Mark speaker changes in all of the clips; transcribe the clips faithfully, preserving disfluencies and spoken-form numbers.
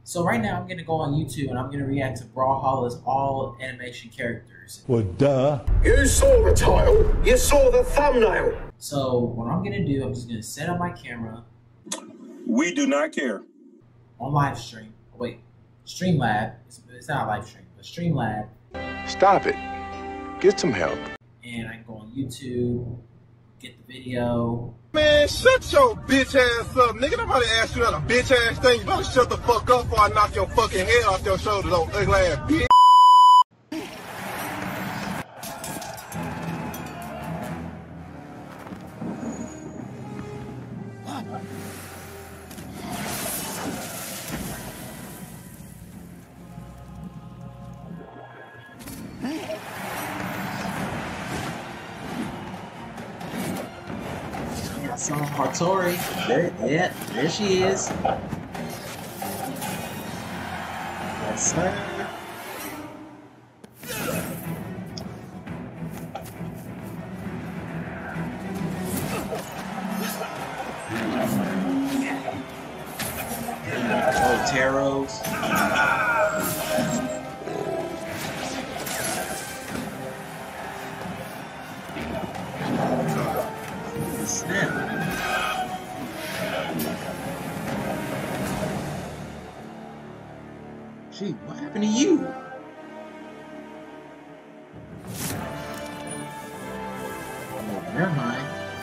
Speaker 1: So right now I'm gonna go on YouTube and I'm gonna react to Brawlhalla's all animation characters.
Speaker 2: Well, duh.
Speaker 3: You saw the title. You saw the thumbnail.
Speaker 1: So what I'm gonna do, I'm just gonna set up my camera.
Speaker 4: We do not care.
Speaker 1: On live stream. Oh, wait, Streamlab. It's, it's not a live stream, but Streamlab.
Speaker 3: Stop it. Get some help.
Speaker 1: And I can go on YouTube, get the video.
Speaker 5: Man, shut your bitch ass up, nigga. Nobody asked you that a bitch ass thing. You better shut the fuck up before I knock your fucking head off your shoulders, old ugly ass bitch.
Speaker 1: I saw Hattori. There, yeah, there she is. Yes, sir. Oh, Taros. Snap. Gee, what happened to you? Oh, never mind.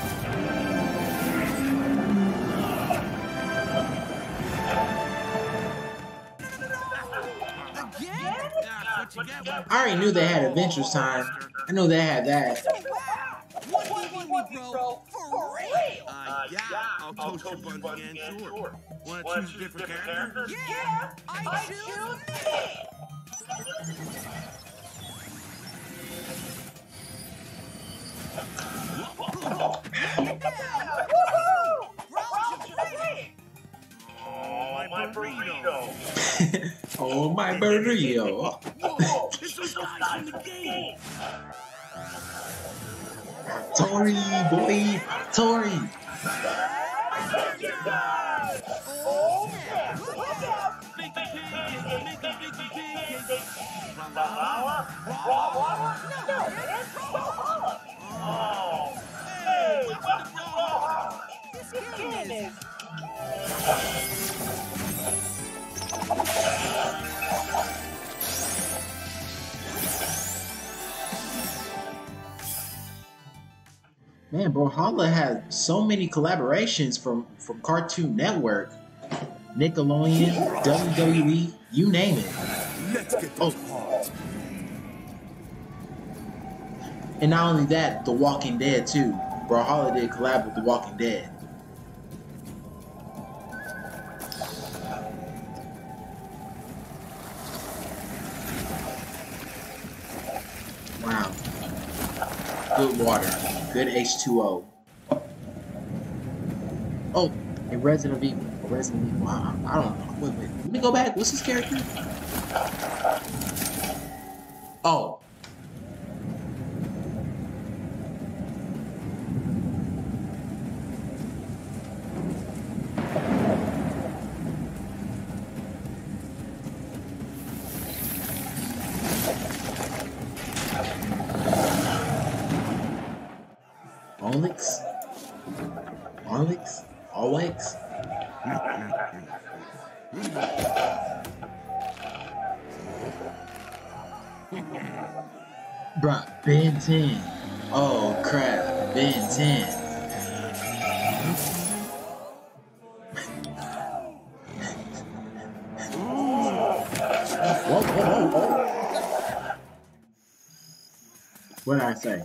Speaker 1: I already knew they had Adventures Time. I knew they had that.
Speaker 6: What do you want me, bro? For real? Uh, yeah, I'll toast your buns again, sure. Wanna choose a different character? Yeah, I choose me! Oh, my burrito!
Speaker 1: Oh, my burrito!
Speaker 6: Whoa, this is guys in the game!
Speaker 1: Tori, boy, Tori. Man, Brawlhalla has so many collaborations from, from Cartoon Network, Nickelodeon, W W E, you name it.
Speaker 6: Let's get
Speaker 1: oh. And not only that, The Walking Dead too. Brawlhalla did collab with The Walking Dead. Wow. Good water. Good H two O. Oh, and Resident Evil. Resident Evil. I, I don't know. Wait, wait. Let me go back. What's his character? Oh. Onyx? Onyx? Onyx? Bruh, Ben ten. Oh crap, Ben ten. Whoa, whoa, whoa, whoa. What did I say?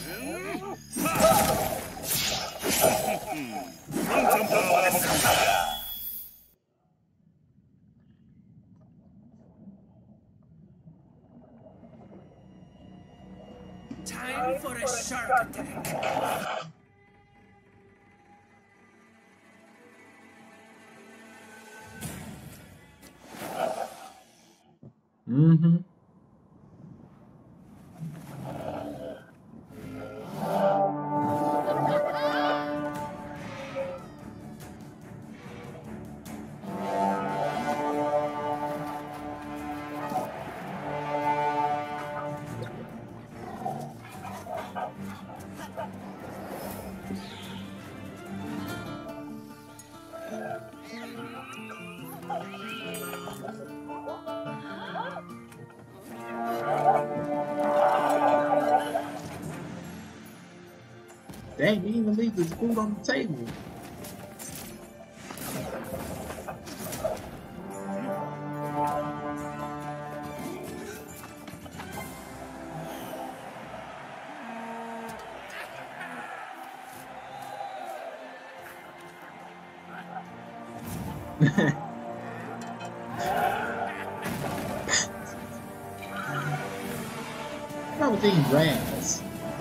Speaker 6: Time for a shark attack.
Speaker 1: Mm-hmm. Dang, you didn't even leave this food on the table. I was eating grass.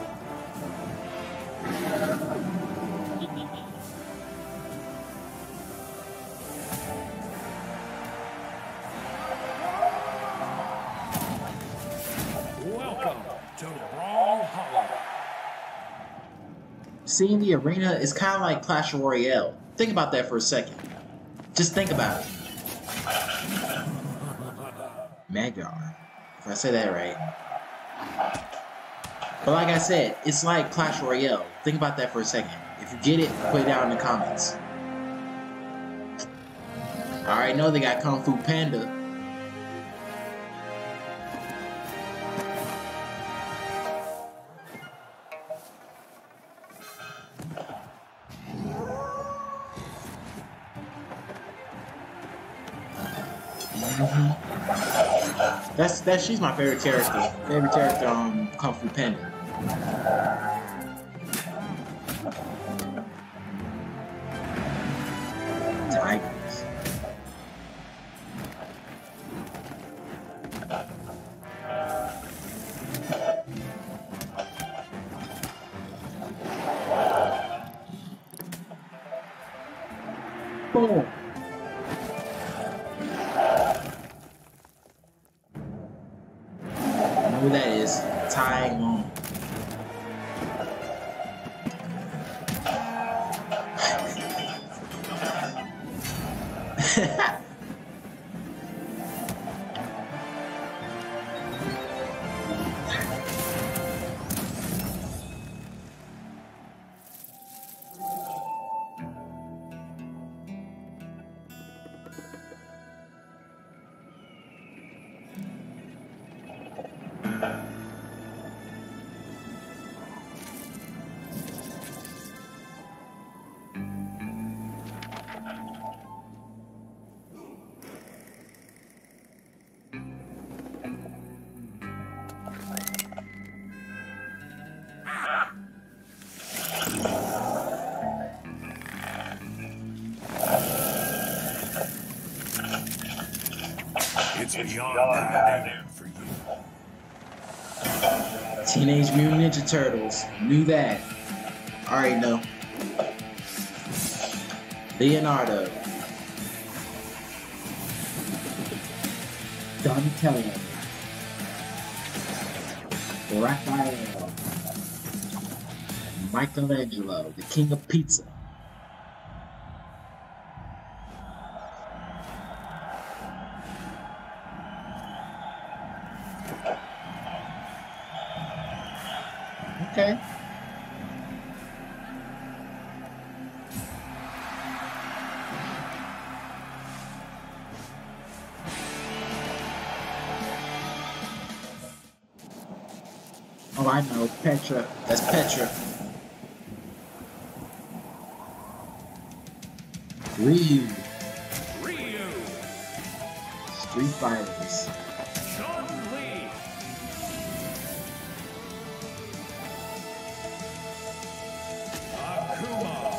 Speaker 2: Welcome to Brawl Hollow.
Speaker 1: Seeing the arena is kind of like Clash Royale. Think about that for a second. Just think about it. Magyar, if I say that right. But like I said, it's like Clash Royale. Think about that for a second. If you get it, put it down in the comments. I already know they got Kung Fu Panda. Mm-hmm. That's that. She's my favorite character. Favorite character on Kung Fu Panda. Tigers. Boom. Who that is? Tai Lung.
Speaker 2: It's beyond goddamn for you.
Speaker 1: Teenage Mutant Ninja Turtles. Knew that. Already know. Leonardo. Donatello. Raphael. Michelangelo, the king of pizza. Okay. Oh, I know. Petra. That's Petra. Ryu.
Speaker 2: Ryu.
Speaker 1: Street Fighters.
Speaker 2: Chun-Li. Akuma.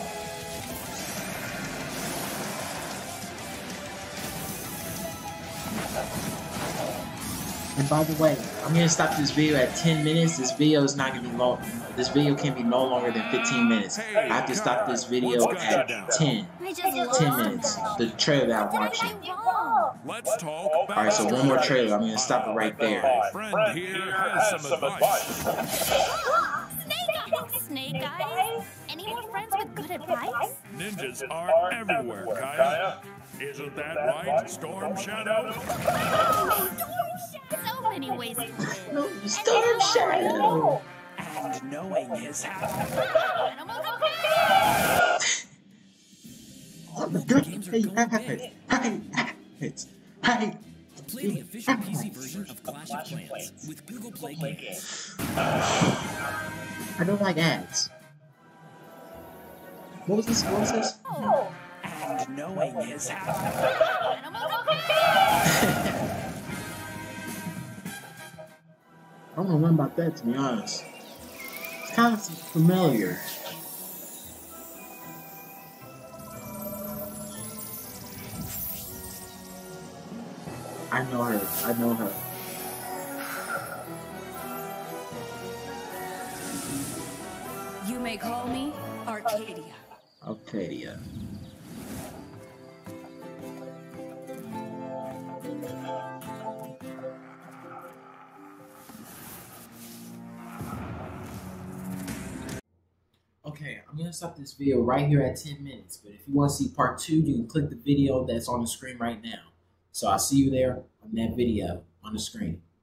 Speaker 1: And by the way, I'm gonna stop this video at ten minutes. This video is not gonna be long. This video can be no longer than fifteen minutes. I have to stop this video at ten. ten minutes. The trailer that I'm watching.
Speaker 2: Let's talk about
Speaker 1: Alright, so one more trailer. I'm gonna stop it right there.
Speaker 2: My friend here has some advice.
Speaker 7: Snake Eyes! Snake Eyes? Any more friends with good advice?
Speaker 2: Ninjas are everywhere, Kaya. Isn't that right, Storm Shadow?
Speaker 7: So many ways to live.
Speaker 1: No, Storm Shadow.
Speaker 2: And knowing is half.
Speaker 7: Animals okay!
Speaker 1: Oh, the good
Speaker 8: games are
Speaker 1: Hey,
Speaker 8: going
Speaker 1: hey,
Speaker 8: big.
Speaker 1: hey, hey, hey.
Speaker 8: Play the official P C version of Clash of Clans with Google Play Games.
Speaker 1: I don't like ads. What was this? What was this?
Speaker 7: Oh.
Speaker 8: And knowing his habit.
Speaker 1: I don't know nothing about that, to be honest. It's kind of familiar. I know her. I know her.
Speaker 9: You may call me Arcadia.
Speaker 1: Arcadia. Okay, I'm gonna stop this video right here at ten minutes, but if you want to see part two, you can click the video that's on the screen right now. So I'll see you there on that video on the screen.